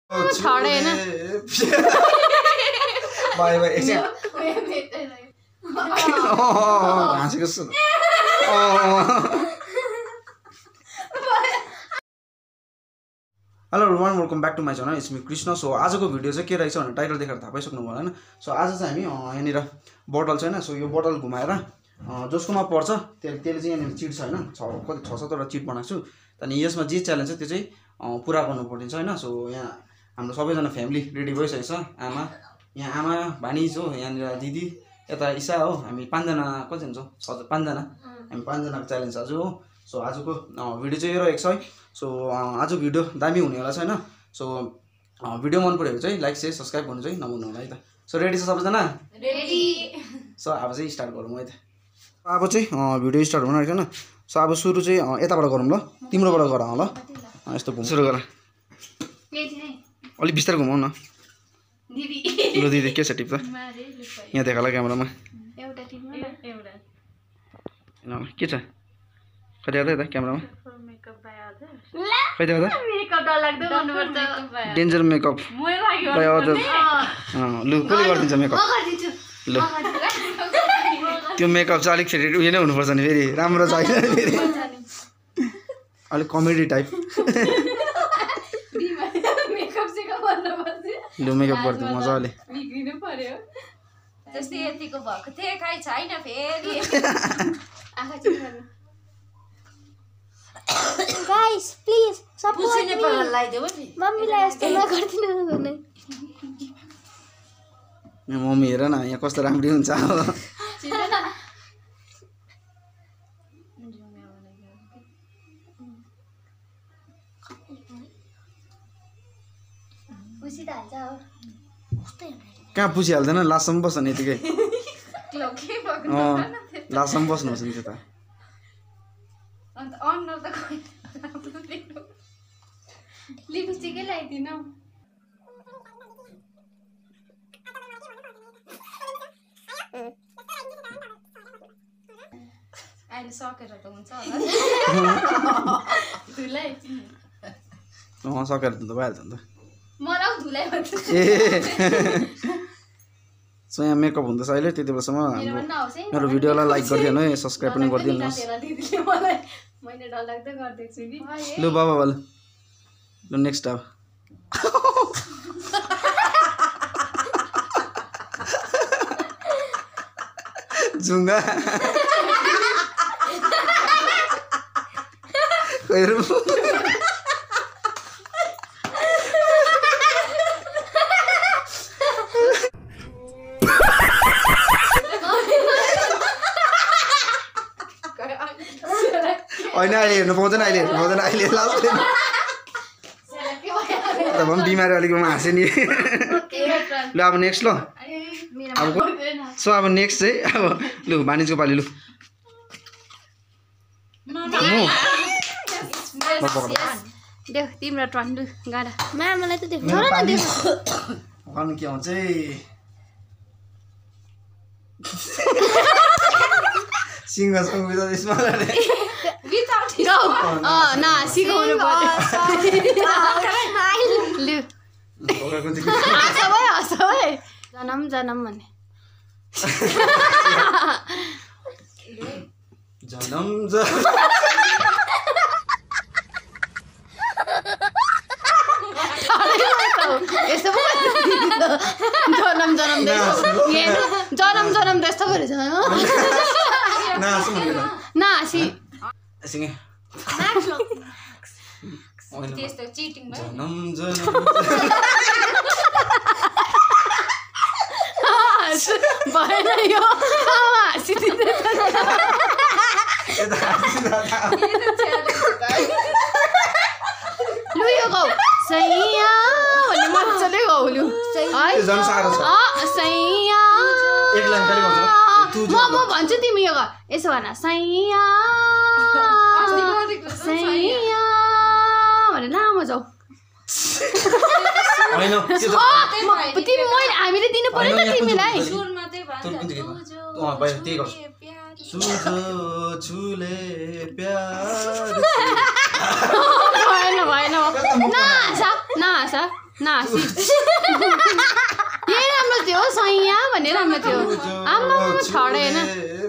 छोडे हैन bye bye एकछिन हाँसेको छु hello everyone welcome back to my channel it's me Krishna so आजको भिडियो चाहिँ के रहेछ भनेर टाइटल देखेर थाहा पाइसक्नु भयो हैन सो आज चाहिँ हामी यहाँनिर बोतल छ हैन सो यो बोतल घुमाएर जसकोमा पर्छ त्यसले चाहिँ यहाँनिर चिट छ हैन 6-7 वटा चिट बनाएको छु अनि यसमा जे च्यालेन्ज छ त्यो चाहिँ पुरा गर्नु पर्छ हैन सो यहाँ हाम्रो सबैजना फ्यामिली रेडी भइसकेको छ आमा यहाँ आमा भानिज हो यहाँनिर दिदी यता ईशा हो हामी 5 जना कति हुन्छौँ 5 जना हामी 5 जनाको च्यालेन्ज आज हो सो आजको भिडियो चाहिँ यो रहेको छ है सो आज भिडियो दामी हुनेवाला छ हैन सो भिडियो मन पऱ्यो भने चाहिँ लाइक शेयर सब्स्क्राइब गर्नु चाहिँ नभुल्नु होला है त सो रेडी छ सबैजना रेडी सो अब चाहिँ स्टार्ट गरौँ है त अब चाहिँ भिडियो स्टार्ट हुन आँटेको छैन सो अब सुरु चाहिँ यताबाट गरौँ ल तिम्रोबाट गर ल यस्तो घुम सुरु गर अलि बिस्तारै घुमाउ न ल दिदी के छ टिप त यहाँ देखा ल क्यामेरामा के छ कति आउँदा यता क्यामेरामा कति आउँदा डेन्जर मेकअप लु कसले गरिदिन्छ मेकअप ल त्यो मेकअप चाहिँ अलिक फेरि उयो नै हुनुपर्छ नि फेरि राम्रो छ होइन फेरि अलिक कमेडी टाइप लु मेकअप गरिदिउँ मजाले जस्तै यतिको भएको थिए खै छैन फेरि गाइस प्लिज सपोर्ट मी लगाइदेऊ नि मम्मीलाई यस्तो नगर्दिनु भने मम्मी हेर न यहाँ कस्तो राम्री हुन्छ कहाँ पुसिहाल्दैन लासम्म बस्छ नि यतिकै लासम्म बस्नुहुन्छ नि त्यो त लिपस्टिकै लगाइदिन अहिले सकेर त हुन्छ होला सकेर त भइहाल्छ नि त मलाई धुलाई भन्छ ए सो यहाँ मेकअप हुँदैछ अहिले त्यति बेलासम्म मेरो भिडियोलाई लाइक गरिदिनु है सब्सक्राइब पनि गरिदिनुहोस् मैले डरलाग्दै गरिदिएको छु नि लु बाबा ल लु नेक्स्ट अब जुङ्गा होइन अहिले हेर्नु पाउँदैन अहिले लास्ट त पनि बिमारी अलिक हाँसे नि ल अब नेक्स्ट ल अब सो अब नेक्स्ट चाहिँ अब लु भानिजको पालि लु देख तिम्रो टर्न लु गाडा मामालाई त देख्नु गर्नु के आउँछ सिङ्गर सङ बिता यसमा सिकाउनु जन्म जन्म भन्ने जन्म जन्म जन्म त्यस्तो गरेछ नासी त्यस्तो चिटिङ भएन यो लु यो गाउँ सैया भन्ने मजाले गाउँ लु सैया म भन्छु तिमी यो यसो भन सैया सैया भने लामो जाऊ तिमी मैले हामीले दिनु पर्यो नि त तिमीलाई भएन भएन नहाँस नासी यही राम्रो थियो सैया भन्ने राम्रो थियो आमा छडे हैन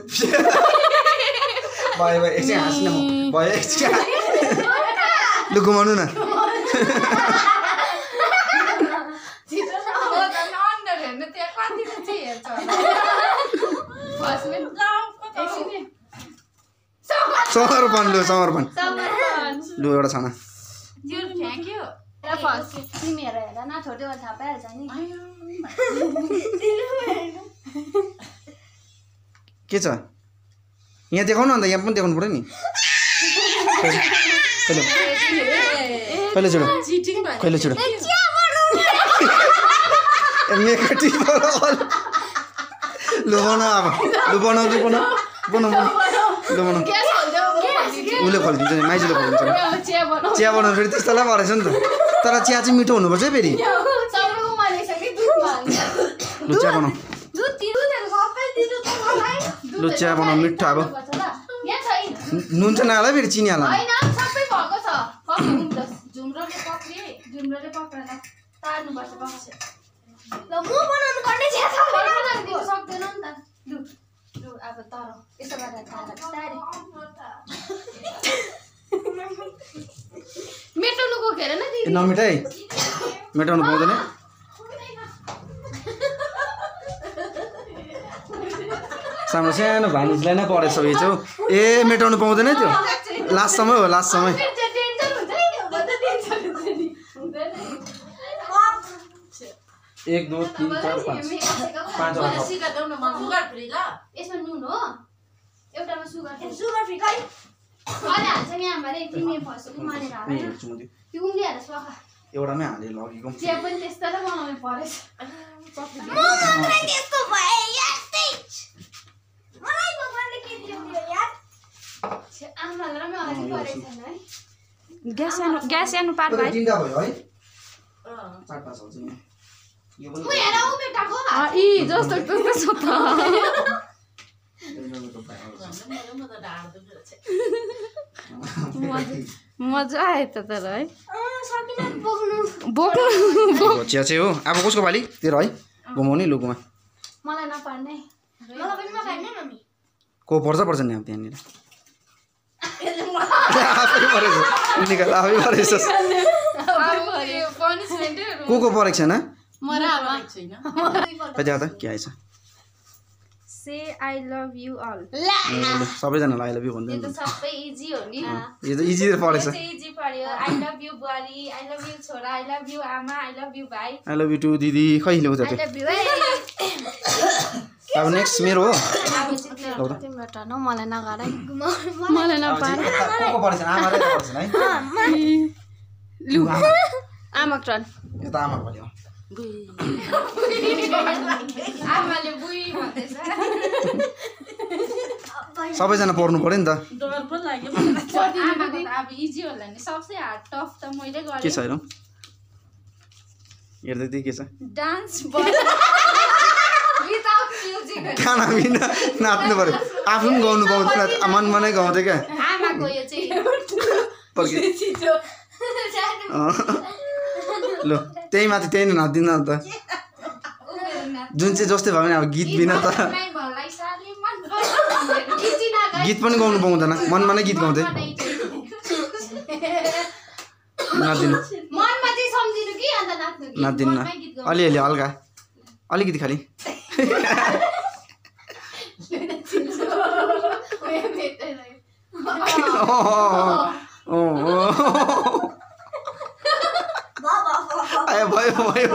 भयो भयो एकछिन हाँस्न म भयो एकछिन लु घुमाउनु न समर्पण लु एउटा छाना तिमीहरू हेर न छोड्यो थाहा पाइहाल्छ नि के छ यहाँ देखाउनु अन्त यहाँ पनि देखाउनु पऱ्यो नि कहिले छिटो लु बनाऊ अब लु बनाऊ उसले खोलिदिन्छ नि माइजूले खोलिदिन्छ चिया बनाउनु फेरि त्यस्तोलाई परेछ नि त तर चिया चाहिँ मिठो हुनुपर्छ है फेरि लु चिया बनाऊ लु चिया बनाऊ मिठो अब नुन चाहिँ नहाल फेरि चिनी हाल मेटाउनुको खेर न नमिठाइ मेटाउनु पाउँदैन साम्रो सानो भानिजलाई नै परेछ यो चाहिँ ए मेटाउनु पाउँदैन त्यो लास्ट समय हो लास्ट समय 1 2 3 4 5 यसमा नुन हो एउटामा सुगर फ्री खै अनि हाल्छ नि आमाले तिमी फर्स्ट उमालेर हाल त्यो उम्लिहाल सखा एउटामै हाले लगेको चिया पनि त्यस्तै बनाउनु परेछ आमालाई र मलाई परेछ है ग्यास सानो पार भाइ तिनटा भयो है 4 5 हुन्छ नि यो पनि उ हेर उ बेटाको इ जस्तो टुक्रो छ त मजा आयो त तर है बोक्नु चिया चाहिँ हो अब कसको बाली तेरो है घुमाउने लुकुमा मलाई नपर्ने मलाई पनि नखाइने मम्मी को पर्छ नि अब त्यहाँनिर आफै परेछ निकाल आफै परेछ को परेको छैन मरा आमा कति त के आएछ say I love you all सबैजनालाई आई लभ यु भन्दै यो त सबै इजी हो नि यो त इजी परेछ इजी पर्यो आई लभ यु बुहारी आई लभ यु छोरा आई लभ यु आमा आई लभ यु भाइ आई लभ यु टु दिदी कहिले हो त आई लभ यु अब नेक्स्ट मेरो हो तिम्रो टर्न मलाई नगराइ मलाई नपार को परेछ आमाले परेछ है लु आमा टर्न यो त आमा भयो आमाले बुई भन्दैछ सबैजना पढ्नु पर्यो नि त डर पो लाग्यो आमाको त अब इजी होला नि सबसे हार्ड टफ त मैले के गरे छ हेरौँ हेर्दै त्यही के छ डान्स विदाउट म्युजिक खाना बिना नाच्नु पर्यो आफू पनि गाउनु पाउँदैन मनमा नै गाउँथ्यो क्या आमाको यो चाहिँ ल त्यही माथि त्यही नै नाच्दिन त जुन चाहिँ जस्तै भयो भने अब गीत बिना त गीत पनि गाउनु पाउँदैन मनमा नै गीत गाउँथे नाच्दिनु मनमा चाहिँ सम्झिनु कि अन्त नाच्नु कि नाच्दिन्न अलिअलि हल्का अलिकति खालि आयो भयो भयो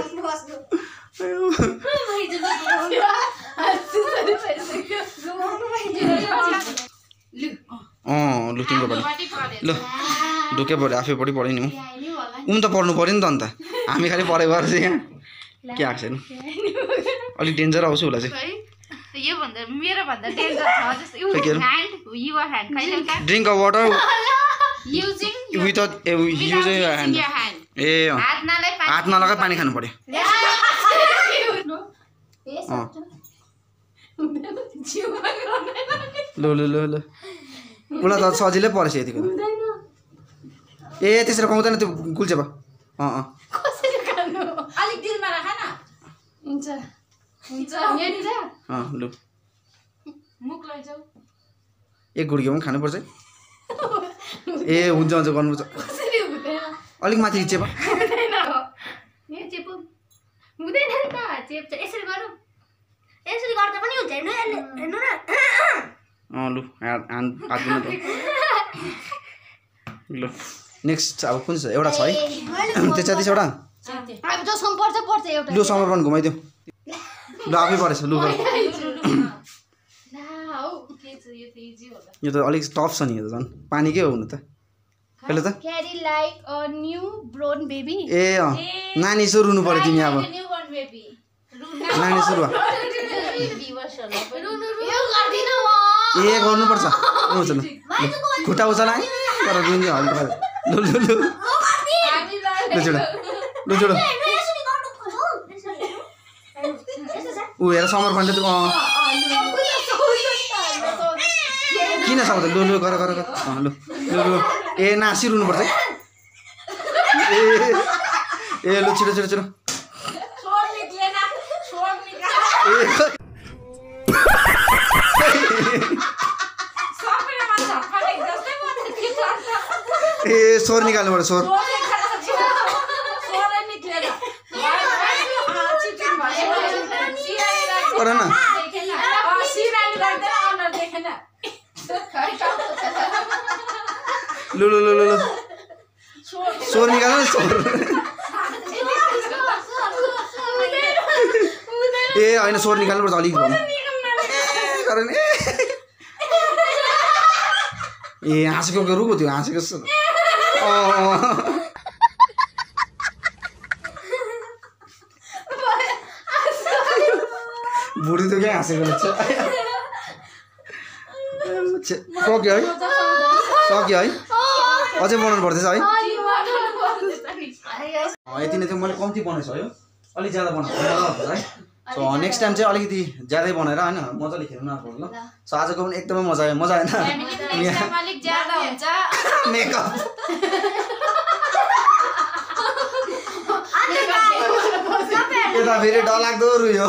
लु तिम्रो पढ्यो ल ढुके पढ्यो आफै पढ्यो नि उम त पढ्नु पऱ्यो नि त अन्त हामी खालि पढेको भएर चाहिँ यहाँ के आएको छैन अलिक डेन्जर आउँछ उसलाई चाहिँ यो भन्दा मेरो भन्दा डेन्जर छ जस्तो यु ह्यान्ड युवर ह्यान्ड खै drink a water using without using hand ए हात नलगाइ पानी खानु पर्यो ल ल ल ल उसलाई त सजिलै परेछ यतिको ए त्यसरी पाउँदैन त्यो गुल्चे भयो हुन्छ यहाँनिर लु मुख लैजाऊ एक गुड्की पनि खानुपर्छ है ए हुन्छ हुन्छ गर्नुपर्छ कसरी हुँदैन अलिक माथि चेप हुँदैन यहाँ चेप हुँदैन नि त चेप यसरी गरौँ यसरी गर्दा पनि हुन्छ हेर्नु न लु हात दिनु त लु नेक्स्ट अब कुन छ एउटा छ है त्यसवटा अब जसमा पर्छ एउटा लु समर्पण घुमाइदिउँ लु आफै परेछ लु यो त अलिक टफ छ नि यो त झन् पानीकै हो हुनु त कहिले त carry like a new born baby ए नानी यसो रुनु पर्यो तिमी अब न्यूबोर्न बेबी नानी सुरु यो गर्दिन म ए गर्नुपर्छ लु खुट्टा उचाला है तर रुन्यो हल्का लु लु लु लु छोड लु छोड ऊ हेर समर्पण त किन सक्छ लु लु गर गर लु लु लु ए नासी रुनुपर्छ है ए लु छिटो छिटो छिटो ए स्वर निकाल्नु पर्छ स्वर गर न लु लु लु लु लु स्वर निकाल्नु स्वर ए होइन स्वर निकाल्नुपर्छ अलिक कारण ए हाँसेको रुको त्यो हाँसेको बुढी त क्या हाँसेको सक्यो है सक्यो है अझै बनाउनु पर्दैछ है यति नै थियो मैले कम्ती बनाएछु है अलिक ज्यादा बनाएको है सो नेक्स्ट टाइम चाहिँ अलिकति ज्यादै बनाएर होइन मजाले खेल्नु नपर्छ ल सो आजको पनि एकदमै मजा आयो मेकअप यता फेरि डरलाग्दो रुयो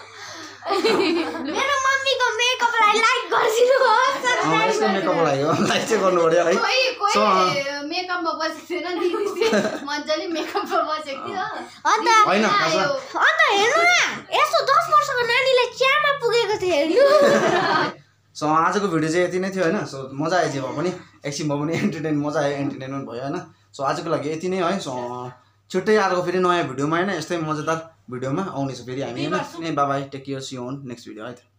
मेरो मम्मीको मेकअपलाई लाइक गरिदिनुहोस् यसको मेकअप लाग्यो लाइक चाहिँ गर्नु पर्यो है सो मेकअपमा बसेको थिएन दिदी मजाले मेकअपमा बसेको थियो होइन अन्त हेर्नु न यसो 10 वर्षको नानीले चियामा पुगेको थियो हेर्नु सो आजको भिडियो चाहिँ यति नै थियो होइन सो मजा आयो जे भए पनि एकछिन भए पनि मजा आयो एन्टरटेनमेन्ट भयो होइन सो आजको लागि यति नै है सो छिट्टै अर्को फेरि नयाँ भिडियोमा होइन यस्तै मजादार भिडियोमा आउनेछ फेरि हामी होइन bye bye take care see you on next video है त